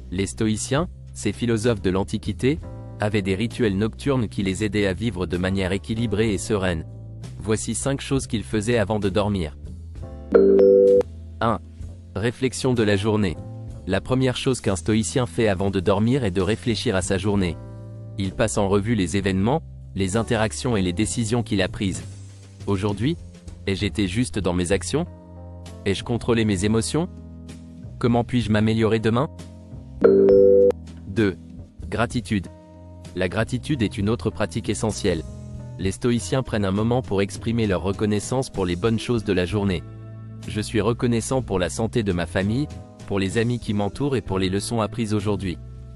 Les stoïciens, ces philosophes de l'Antiquité, avaient des rituels nocturnes qui les aidaient à vivre de manière équilibrée et sereine. Voici 5 choses qu'ils faisaient avant de dormir. 1. Réflexion de la journée. La première chose qu'un stoïcien fait avant de dormir est de réfléchir à sa journée. Il passe en revue les événements, les interactions et les décisions qu'il a prises. Aujourd'hui, ai-je été juste dans mes actions? Ai-je contrôlé mes émotions? Comment puis-je m'améliorer demain? 2. Gratitude. La gratitude est une autre pratique essentielle. Les stoïciens prennent un moment pour exprimer leur reconnaissance pour les bonnes choses de la journée. Je suis reconnaissant pour la santé de ma famille, pour les amis qui m'entourent et pour les leçons apprises aujourd'hui.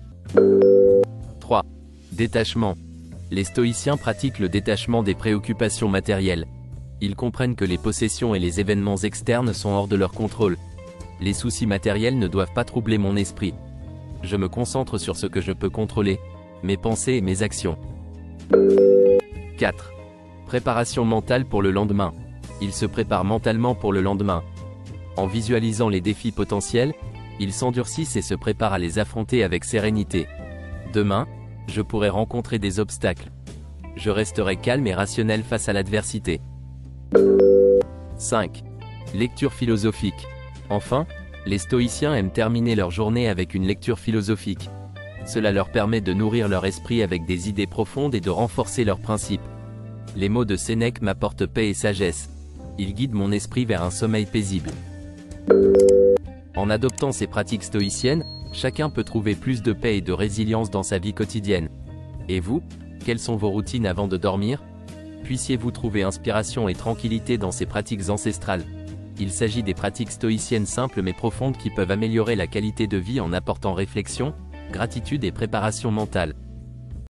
3. Détachement. Les stoïciens pratiquent le détachement des préoccupations matérielles. Ils comprennent que les possessions et les événements externes sont hors de leur contrôle. Les soucis matériels ne doivent pas troubler mon esprit. Je me concentre sur ce que je peux contrôler, mes pensées et mes actions. 4. Préparation mentale pour le lendemain. Ils se préparent mentalement pour le lendemain. En visualisant les défis potentiels, ils s'endurcissent et se préparent à les affronter avec sérénité. Demain, je pourrai rencontrer des obstacles. Je resterai calme et rationnel face à l'adversité. 5. Lecture philosophique. Enfin, les stoïciens aiment terminer leur journée avec une lecture philosophique. Cela leur permet de nourrir leur esprit avec des idées profondes et de renforcer leurs principes. Les mots de Sénèque m'apportent paix et sagesse. Ils guident mon esprit vers un sommeil paisible. En adoptant ces pratiques stoïciennes, chacun peut trouver plus de paix et de résilience dans sa vie quotidienne. Et vous, quelles sont vos routines avant de dormir? Puissiez-vous trouver inspiration et tranquillité dans ces pratiques ancestrales. Il s'agit des pratiques stoïciennes simples mais profondes qui peuvent améliorer la qualité de vie en apportant réflexion, gratitude et préparation mentale.